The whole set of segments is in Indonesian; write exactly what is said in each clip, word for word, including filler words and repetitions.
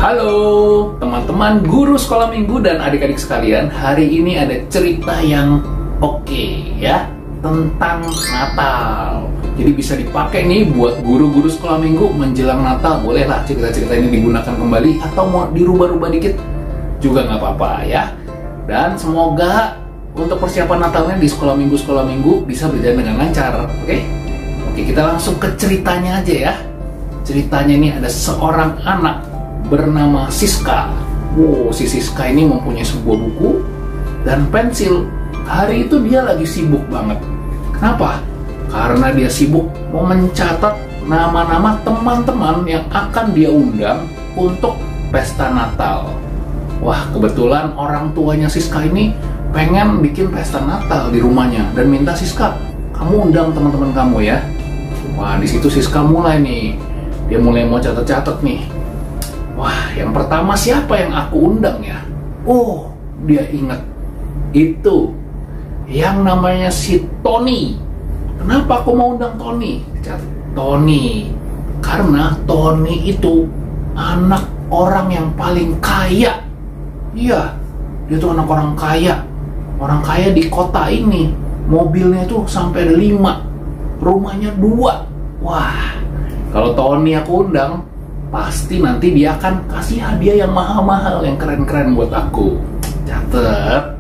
Halo teman-teman guru sekolah minggu dan adik-adik sekalian. Hari ini ada cerita yang oke okay, ya, tentang Natal. Jadi bisa dipakai nih buat guru-guru sekolah minggu menjelang Natal. Bolehlah cerita-cerita ini digunakan kembali atau mau dirubah-rubah dikit juga nggak apa-apa ya. Dan semoga untuk persiapan Natalnya di sekolah minggu sekolah minggu bisa berjalan dengan lancar. Oke, okay? Oke, kita langsung ke ceritanya aja ya. Ceritanya ini ada seorang anak bernama Siska. Wow, si Siska ini mempunyai sebuah buku dan pensil. Hari itu dia lagi sibuk banget. Kenapa? Karena dia sibuk mau mencatat nama-nama teman-teman yang akan dia undang untuk pesta Natal. Wah, kebetulan orang tuanya Siska ini pengen bikin pesta Natal di rumahnya dan minta, Siska, kamu undang teman-teman kamu ya. Wah, di situ Siska mulai nih. Dia mulai mau catat-catat nih. Wah, yang pertama siapa yang aku undang ya? Oh, dia ingat. Itu yang namanya si Tony. Kenapa aku mau undang Tony? Catat, Tony. Karena Tony itu anak orang yang paling kaya. Iya, dia tuh anak orang kaya. Orang kaya di kota ini. Mobilnya tuh sampai ada lima, rumahnya dua. Wah, kalau Tony aku undang, pasti nanti dia akan kasih hadiah yang mahal-mahal, yang keren-keren buat aku. Catet,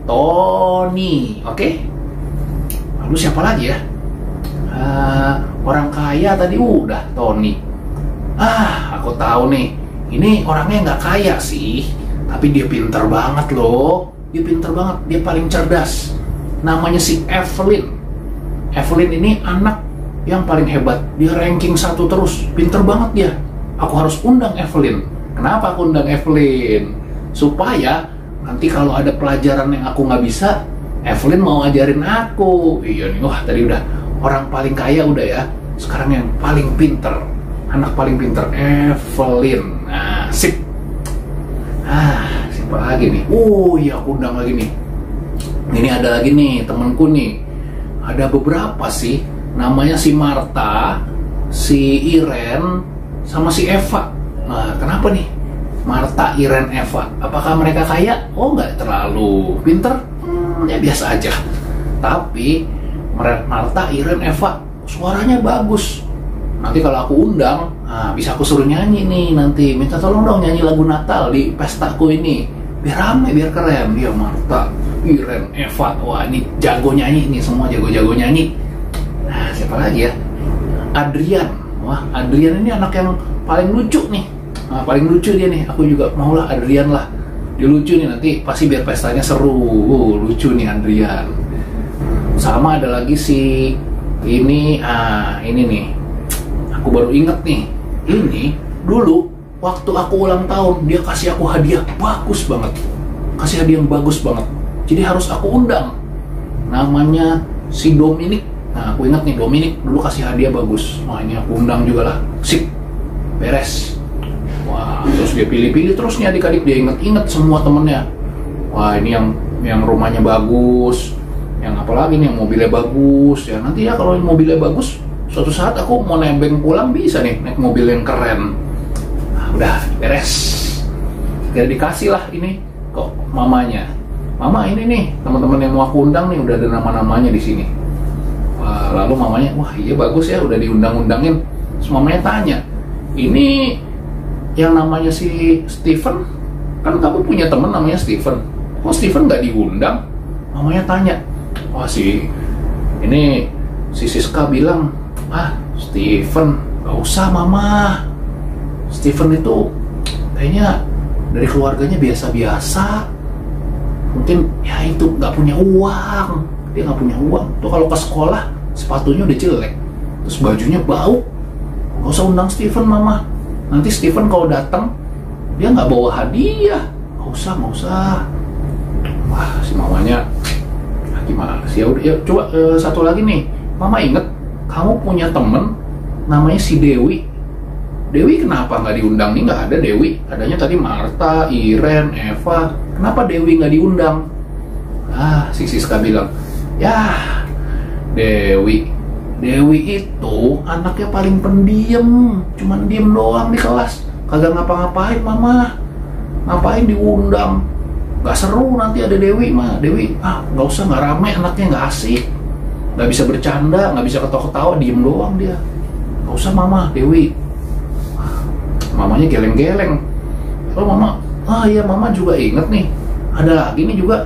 Tony, oke? Okay? Lalu siapa lagi ya? Uh, orang kaya tadi udah, Tony. Ah, aku tahu nih. Ini orangnya nggak kaya sih, tapi dia pinter banget loh. Dia pinter banget, dia paling cerdas. Namanya si Evelyn. Evelyn ini anak yang paling hebat. Dia ranking satu terus, pinter banget dia. Aku harus undang Evelyn. Kenapa aku undang Evelyn? Supaya nanti kalau ada pelajaran yang aku nggak bisa, Evelyn mau ngajarin aku. Iya nih, wah tadi udah orang paling kaya udah ya. Sekarang yang paling pinter, anak paling pinter, Evelyn. Nah, sip. Ah, siapa lagi nih? Oh iya, aku undang lagi nih. Ini ada lagi nih temanku nih. Ada beberapa sih. Namanya si Marta, si Iren, sama si Eva. Nah, kenapa nih? Marta, Iren, Eva. Apakah mereka kaya? Oh, nggak terlalu pinter. Hmm, ya biasa aja. Tapi Marta, Iren, Eva suaranya bagus. Nanti kalau aku undang, nah, bisa aku suruh nyanyi nih nanti. Minta tolong dong nyanyi lagu Natal di pestaku ini. Biar ramai, biar keren. Dia Marta, Iren, Eva. Wah, ini jago nyanyi. Ini semua jago-jago nyanyi. Nah, siapa lagi ya? Adrian. Wah, Adrian ini anak yang paling lucu nih. Nah, paling lucu dia nih. Aku juga maulah Adrian lah. Dia lucu nih, nanti pasti biar pestanya seru. Uh, lucu nih Adrian. Sama ada lagi si ini, ah ini nih. Aku baru inget nih. Ini dulu waktu aku ulang tahun dia kasih aku hadiah bagus banget. Kasih hadiah yang bagus banget. Jadi harus aku undang. Namanya si Dominic. Nah, aku ingat nih, Dominic dulu kasih hadiah bagus. Wah, ini aku undang juga lah. Sip, beres. Wah, terus dia pilih-pilih terus nih adik-adik. Dia inget-inget semua temennya. Wah, ini yang yang rumahnya bagus. Yang apa lagi nih, yang mobilnya bagus. Ya nanti ya kalau mobilnya bagus, suatu saat aku mau nebeng pulang bisa nih, naik mobil yang keren. Nah, udah, beres. Dia dikasih lah ini kok mamanya. Mama, ini nih, teman-teman yang mau aku undang nih, udah ada nama-namanya di sini. Wah, lalu mamanya, wah iya bagus ya, udah diundang-undangin. Terus mamanya tanya, ini yang namanya si Steven, kan kamu punya temen namanya Steven, kok Steven nggak diundang? Mamanya tanya, wah si ini si Siska bilang, ah Steven, nggak usah mama. Steven itu kayaknya dari keluarganya biasa-biasa, mungkin ya itu nggak punya uang. Dia nggak punya uang. Tuh kalau ke sekolah sepatunya udah jelek, terus bajunya bau. Gak usah undang Steven mama. Nanti Steven kalau datang dia nggak bawa hadiah. Gak usah, gak usah. Wah, si mamanya ah, gimana sih? Ya udah, ya, coba uh, satu lagi nih. Mama inget kamu punya temen namanya si Dewi. Dewi kenapa nggak diundang nih? Nggak ada Dewi. Adanya tadi Marta, Iren, Eva. Kenapa Dewi nggak diundang? Ah, si Siska bilang, ya Dewi Dewi itu anaknya paling pendiam, cuman diem doang di kelas. kagak ngapa-ngapain mama, ngapain diundang, nggak seru nanti ada Dewi mah. Dewi ah nggak usah, nggak rame anaknya, nggak asik, nggak bisa bercanda, nggak bisa ketawa-ketawa, diem doang dia. Nggak usah mama, Dewi. Mamanya geleng-geleng. Kalau mama, ah iya mama juga inget nih, ada lagi nih juga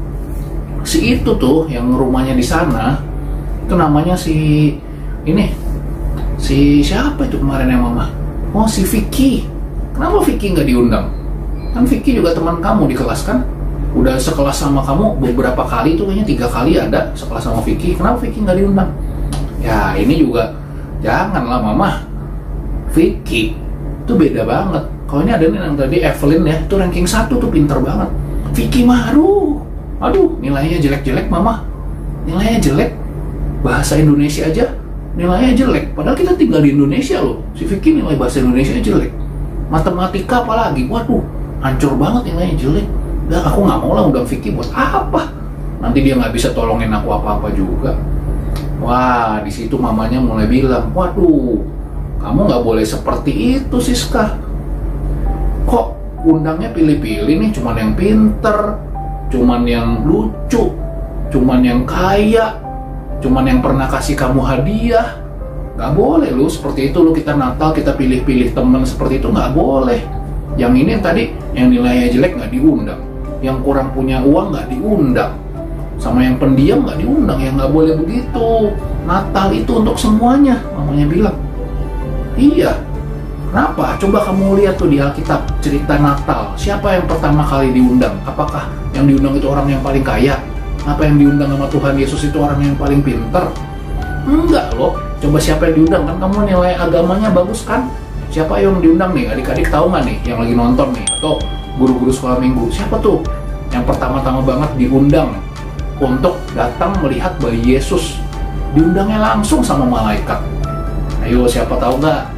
si itu tuh yang rumahnya di sana, itu namanya si ini, si siapa itu kemarin yang mama? Oh si Vicky. Kenapa Vicky nggak diundang? Kan Vicky juga teman kamu di kelas kan? Udah sekelas sama kamu beberapa kali tuh, kayaknya tiga kali ada sekelas sama Vicky. Kenapa Vicky nggak diundang? Ya ini juga janganlah mama. Vicky itu beda banget. Kalau ini ada nih yang tadi Evelyn ya, itu ranking satu tuh, pinter banget. Vicky mah aduh, aduh nilainya jelek-jelek mama. Nilainya jelek. Bahasa Indonesia aja nilainya jelek. Padahal kita tinggal di Indonesia loh. Si Vicky nilai bahasa Indonesia jelek. Matematika apalagi, waduh, hancur banget nilainya jelek. Dan aku nggak mau lah undang Vicky buat apa? Nanti dia nggak bisa tolongin aku apa-apa juga. Wah, di situ mamanya mulai bilang, waduh, kamu nggak boleh seperti itu Siska. Kok undangnya pilih-pilih nih, cuman yang pinter, cuman yang lucu, cuman yang kaya, cuman yang pernah kasih kamu hadiah. Nggak boleh lu seperti itu. Lu kita Natal kita pilih-pilih temen seperti itu, nggak boleh. Yang ini tadi yang nilainya jelek nggak diundang, yang kurang punya uang nggak diundang, sama yang pendiam nggak diundang. Yang nggak boleh begitu. Natal itu untuk semuanya, mamanya bilang. Iya. Kenapa? Coba kamu lihat tuh di Alkitab cerita Natal. Siapa yang pertama kali diundang? Apakah yang diundang itu orang yang paling kaya? Apa yang diundang sama Tuhan Yesus itu orang yang paling pinter? Enggak loh. Coba siapa yang diundang? Kan kamu nilai agamanya bagus kan? Siapa yang diundang nih? Adik-adik tahu nggak nih yang lagi nonton nih? Atau guru-guru sekolah minggu? Siapa tuh yang pertama-tama banget diundang untuk datang melihat bayi Yesus? Diundangnya langsung sama malaikat. Ayo siapa tahu nggak?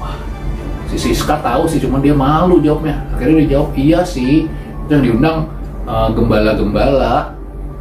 Si Siska tahu sih, cuma dia malu jawabnya. Akhirnya dia jawab, iya sih, itu yang diundang uh, gembala-gembala.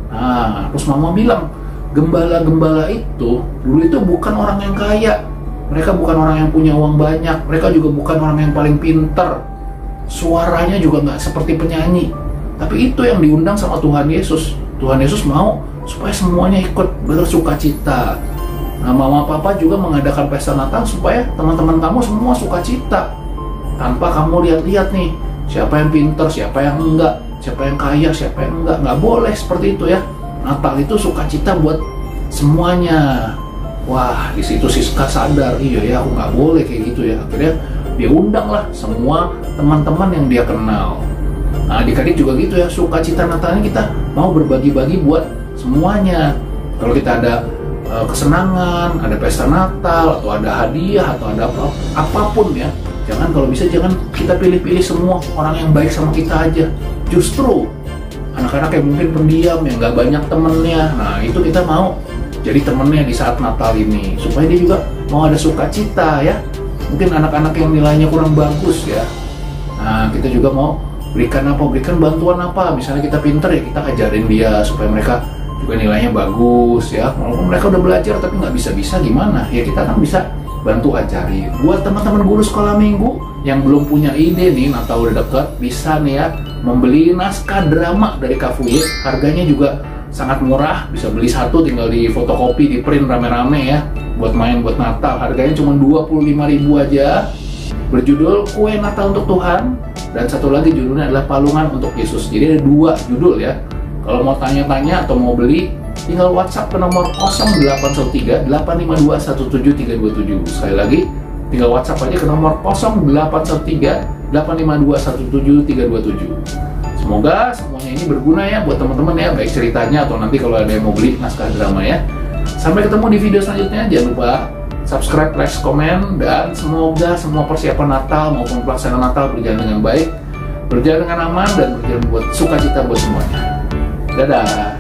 Nah, terus mama bilang, gembala-gembala itu dulu itu bukan orang yang kaya. Mereka bukan orang yang punya uang banyak. Mereka juga bukan orang yang paling pinter. Suaranya juga nggak seperti penyanyi. Tapi itu yang diundang sama Tuhan Yesus. Tuhan Yesus mau supaya semuanya ikut bersukacita. Nah, mama papa juga mengadakan pesta Natal supaya teman-teman kamu semua sukacita. Tanpa kamu lihat-lihat nih, siapa yang pinter, siapa yang enggak, siapa yang kaya, siapa yang enggak. Nggak boleh seperti itu ya. Natal itu sukacita buat semuanya. Wah, di situ Siska sadar, iya ya aku nggak boleh kayak gitu ya. Akhirnya dia undang lah semua teman-teman yang dia kenal. Nah, adik-adik juga gitu ya, sukacita Natalnya kita mau berbagi-bagi buat semuanya. Kalau kita ada kesenangan, ada pesta Natal, atau ada hadiah, atau ada apa, apapun ya, jangan, kalau bisa jangan kita pilih-pilih semua orang yang baik sama kita aja. Justru anak-anak yang mungkin pendiam, yang nggak banyak temennya, nah itu kita mau jadi temennya di saat Natal ini, supaya dia juga mau ada sukacita ya. Mungkin anak-anak yang nilainya kurang bagus ya, nah kita juga mau berikan apa, berikan bantuan apa. Misalnya kita pinter ya, kita ajarin dia supaya mereka juga nilainya bagus ya. Walaupun mereka udah belajar tapi nggak bisa-bisa gimana ya, kita kan bisa bantu ajari. Buat teman-teman guru sekolah minggu yang belum punya ide nih, Natal udah deket, bisa nih ya membeli naskah drama dari Kak Fuye. Harganya juga sangat murah, bisa beli satu tinggal di fotokopi, di print rame-rame ya, buat main buat Natal. Harganya cuma dua puluh lima ribu aja. Berjudul Kue Natal untuk Tuhan, dan satu lagi judulnya adalah Palungan untuk Yesus. Jadi ada dua judul ya. Kalau mau tanya-tanya atau mau beli, tinggal WhatsApp ke nomor nol delapan satu tiga delapan lima dua satu tujuh tiga dua tujuh. Sekali lagi, tinggal WhatsApp aja ke nomor nol delapan satu tiga delapan lima dua satu tujuh tiga dua tujuh. Semoga semuanya ini berguna ya buat teman-teman ya, baik ceritanya atau nanti kalau ada yang mau beli naskah drama ya. Sampai ketemu di video selanjutnya. Jangan lupa subscribe, like, komen, dan semoga semua persiapan Natal maupun pelaksanaan Natal berjalan dengan baik, berjalan dengan aman, dan berjalan buat sukacita buat semuanya. Dadah!